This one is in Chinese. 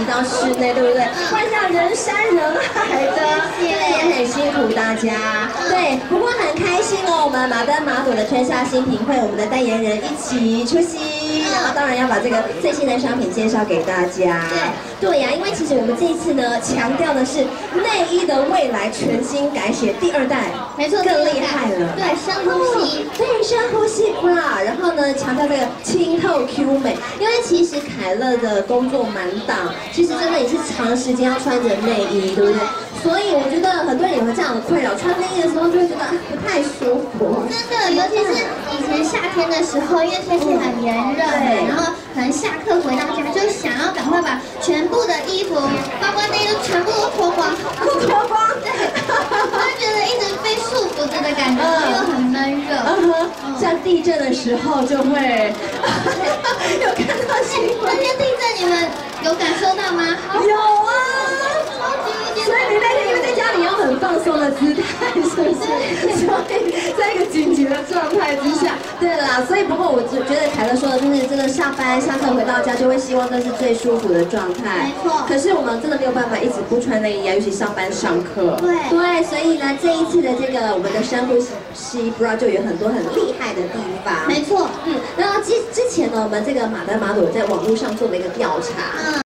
移到室内，对不对？不然这样人山人海的，真的也很辛苦大家。对，不过很开心哦，我们马登马朵的春夏新品会，我们的代言人一起出席，然后当然要把这个最新的商品介绍给大家。对呀，因为其实我们这一次呢，强调的是内衣的未来全新改写第2代， 没错， 更厉害了。 对，深呼吸， 对，深呼吸 bra， 然后呢，强调这个清透 Q 美，因为其实凯乐的工作满档，其实真的也是长时间要穿着内衣，对不对？所以我觉得很多人有这样的困扰，穿内衣的时候就会觉得不太舒服。 真的，尤其是以前夏天的时候，因为天气很炎热，然后可能下课回到家就想要赶快把全部的衣服，包括内衣全部都脱光， 脱光，对， 我会觉得一直被束缚着的感觉，又很闷热。 像地震的时候就会有看到新闻。 那天地震你们有感受到吗？ 有啊，所以你那天因为在家里要很放松的姿态，是不是？所以在一个紧急的状态之下，对啦。所以不过我觉得凯乐说的就是真的，下班下课回到家就会希望这是最舒服的状态。 没错。 可是我们真的没有办法一直不穿内衣啊，尤其上班上课。 对， 所以呢，这一次的这个我们的深呼吸 bra 就有很多很厉害的地方。 没错。 然后之前呢，我们这个马登马朵在网络上做了一个调查。